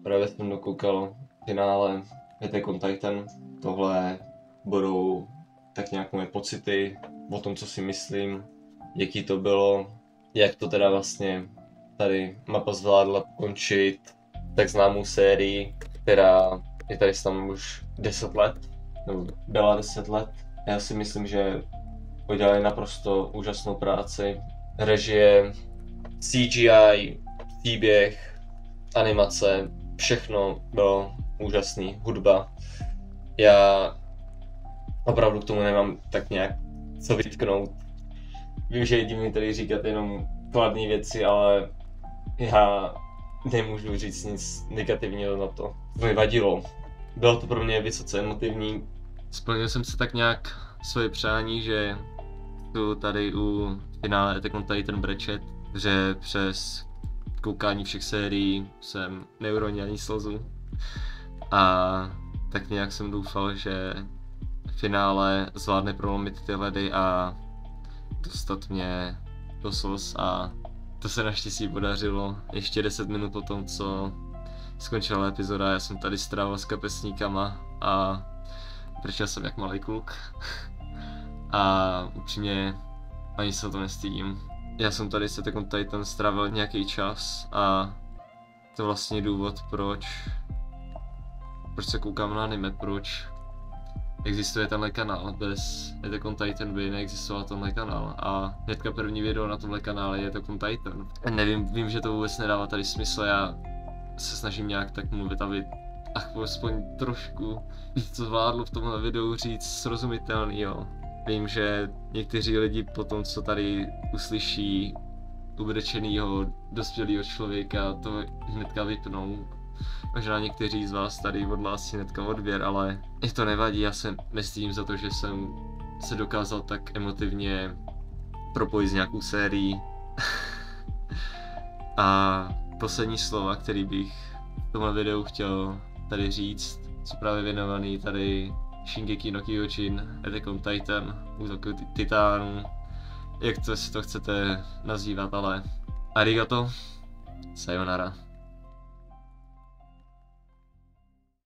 právě jsem dokoukal finále Attack on Titan. Tohle budou tak nějak moje pocity o tom, co si myslím, jaký to bylo, jak to teda vlastně tady Mappa zvládla končit tak známou sérii, která je tady s námi už 10 let, nebo byla 10 let. Já si myslím, že udělali naprosto úžasnou práci. Režie, CGI, příběh, animace, všechno bylo úžasný, hudba. Já opravdu k tomu nemám tak nějak co vytknout. Vím, že je divný tady říkat jenom kladné věci, ale já nemůžu říct nic negativního na to. To mi vadilo. Bylo to pro mě vysoce emotivní. Splnil jsem se tak nějak svoje přání, že tu tady u finále Attack on Titan brečet, že přes koukání všech sérií jsem neuronil ani slzu. A tak nějak jsem doufal, že v finále zvládne prolomit ty ledy a dostat mě do slz, a to se naštěstí podařilo. Ještě 10 minut po tom, co skončila epizoda, já jsem tady strávil s kapesníkama a brečel jsem jak malý kluk. A upřímně ani se to nestydím. Já jsem tady s Attack on Titan strávil nějaký čas a to vlastně důvod, proč se koukám na anime, proč existuje tenhle kanál. Bez Attack on Titan by neexistoval tenhle kanál a hnedka první video na tomhle kanále je Attack on Titan. Nevím, vím, že to vůbec nedává tady smysl, já se snažím nějak tak mluvit, aby aspoň trošku to zvládlo v tomhle videu říct srozumitelnýho. Vím, že někteří lidi po tom, co tady uslyší ubrečenýho dospělého člověka, to hnedka vypnou. Možná někteří z vás tady odhlásí hnedka odběr, ale je to nevadí, já se nestydím za to, že jsem se dokázal tak emotivně propojit s nějakou sérií. A poslední slova, který bych v tomhle videu chtěl tady říct, jsou právě věnovaný tady Shingeki no Kyojin, Attack on Titan, Útoku titánů, jak to si to chcete nazývat, ale arigato, sayonara.